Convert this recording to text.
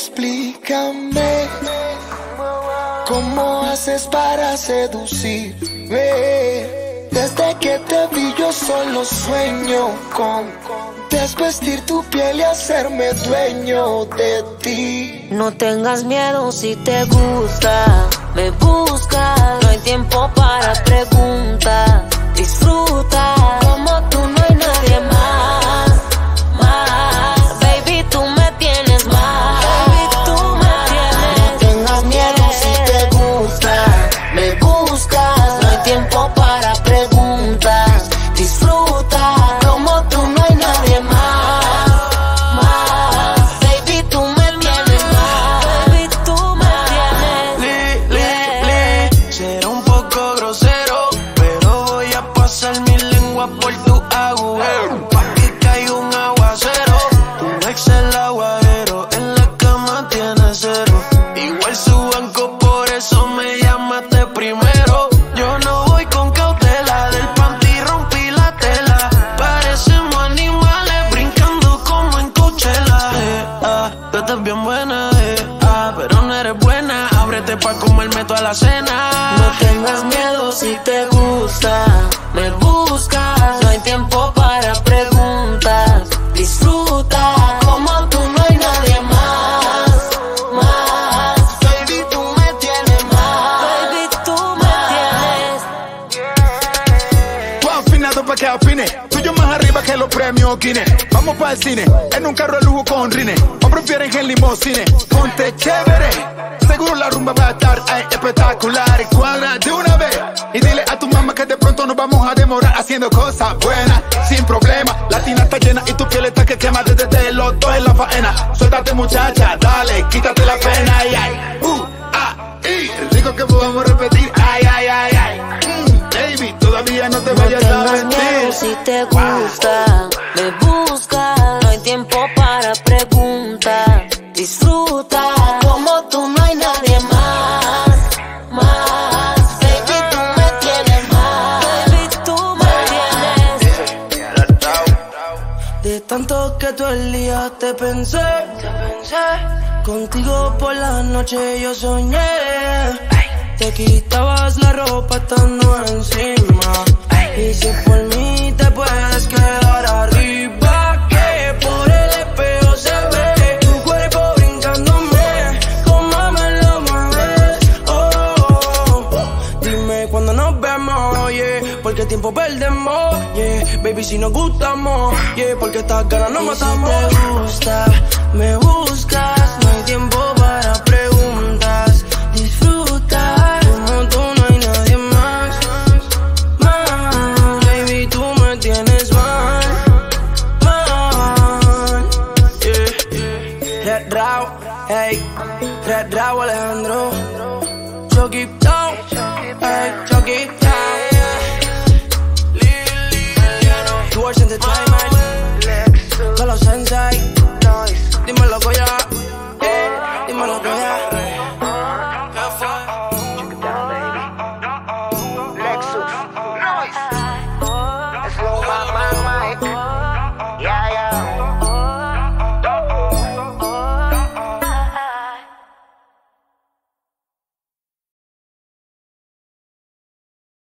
explícame cómo haces para seducirme. Desde que te vi yo solo sueño con desvestir tu piel y hacerme dueño de ti. No tengas miedo si te gusta, me buscas. No hay tiempo para preguntas, disfruta. Como tú no hay nadie más, más. Baby, tú me tienes más, baby, tú me tienes. No tengas miedo si te gusta, me buscas. No hay tiempo para preguntas, disfruta. Como tú no hay nadie más, más. Baby, tú me tienes más, baby, tú me tienes. Será un poco grosero, pero voy a pasar mi lengua por tu agujero. Pa' que caiga un aguacero, tu ex el aguadero, en la cama tiene cero. Igual su banco, por eso me llamaste primero. Yo no voy con cautela, del panty rompí la tela. Parecemos animales brincando como en Coachella. Tú estás bien buena, pero no eres buena. Ábrete pa' comerme toda la cena. No tengas miedo si te gusta, me buscas. No hay tiempo para preguntas, disfruta. Como tú no hay nadie más, más. Baby, tú me tienes más. Baby, tú me tienes. Tú afinado pa' que opine, tuyo más arriba que los premios Guinness. Vamos para el cine, en un carro de lujo con rines. O prefieren en limosine, ponte chévere. Seguro la rumba va a estar espectacular. Cuadra de una vez y dile a tu mamá que de pronto nos vamos a demorar haciendo cosas buenas, sin problema. La tina está llena y tu piel está que quema desde los dos en la faena. Suéltate muchacha, dale, quítate la pena. Ay, ay, rico que podamos repetir. Ay, ay, ay, ay. Baby, todavía no te No vayas a tengas miedo mentir. si te gusta, me buscas. No hay tiempo para preguntas, disfruta. Como tú no hay nadie más, más. Baby, tú me tienes más, baby, tú me tienes. De tanto que todo el día te pensé, contigo por la noche yo soñé. Te quitabas la ropa estando encima. Y si por mí te puedes quedar arriba, que por el espejo se ve tu cuerpo brincándome, cómo me lo mueves. Dime cuando nos vemos, yeah, porque tiempo perdemos, yeah. Baby, si nos gustamos, yeah, porque estas ganas nos matamos. Si te gusta, me buscas. No hay tiempo para preguntas, disfruta. Como tú no hay nadie más, más. Baby, tú me tienes mal, mal, yeah. Red Raw, hey, Red Raw Alejandro, Chucky Town, hey, Chucky Town, Towards Entertainment, Solo Sensei, dímelo, Goya.